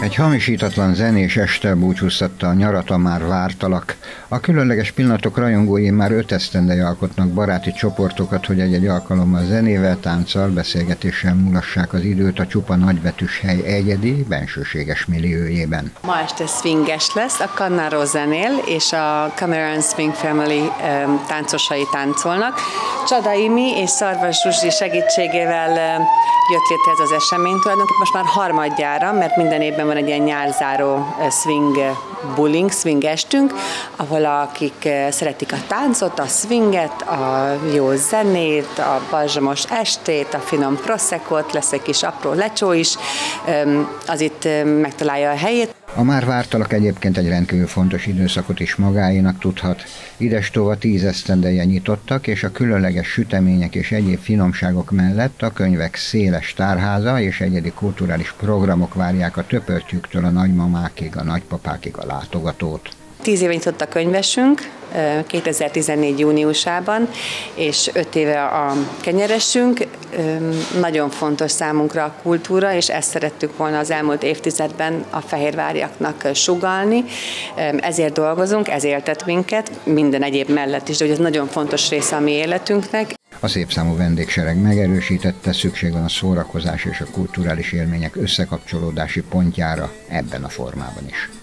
Egy hamisítatlan zenés este búcsúztatta a nyarat a Már vártalak. A különleges pillanatok rajongói már 5 esztendeje alkotnak baráti csoportokat, hogy egy-egy alkalommal zenével, tánccal, beszélgetéssel mulassák az időt a csupa nagybetűs hely egyedi, bensőséges milliójében. Ma este swinges lesz, a Kannaró zenél, és a Cameron Swing Family táncosai táncolnak. Csada Imi és Szarvas Zsuzsi segítségével jött létre ez az esemény tulajdonképpen most már harmadjára, mert minden évben van egy ilyen nyárzáró swing estünk, ahol akik szeretik a táncot, a swinget, a jó zenét, a balzsamos estét, a finom proseccot, lesz egy kis apró lecsó is, az itt megtalálja a helyét. A Már vártalak egyébként egy rendkívül fontos időszakot is magáénak tudhat. Idestova 10 esztendeje nyitottak, és a különleges sütemények és egyéb finomságok mellett a könyvek széles tárháza és egyedi kulturális programok várják a töpörtyűktől a nagymamákig, a nagypapákig a látogatót. 10 éve nyitott a könyvesünk, 2014. júniusában, és 5 éve a kenyeresünk. Nagyon fontos számunkra a kultúra, és ezt szerettük volna az elmúlt évtizedben a fehérváriaknak sugallni. Ezért dolgozunk, ez éltet minket, minden egyéb mellett is, de ez nagyon fontos része a mi életünknek. A szép számú vendégsereg megerősítette, szükség van a szórakozás és a kulturális élmények összekapcsolódási pontjára ebben a formában is.